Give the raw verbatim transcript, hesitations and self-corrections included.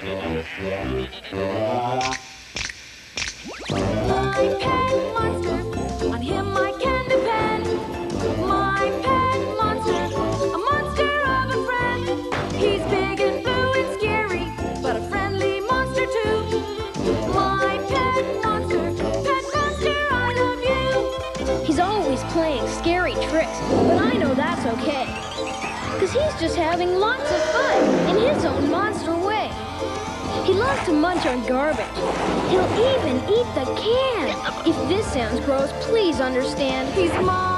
My pet monster, on him I can depend. My pet monster, a monster of a friend. He's big and blue and scary, but a friendly monster too. My pet monster, pet monster, I love you. He's always playing scary tricks, but I know that's okay. Because he's just having lots of fun in his own monster way. He loves to munch on garbage. He'll even eat the can. If this sounds gross, please understand. He's my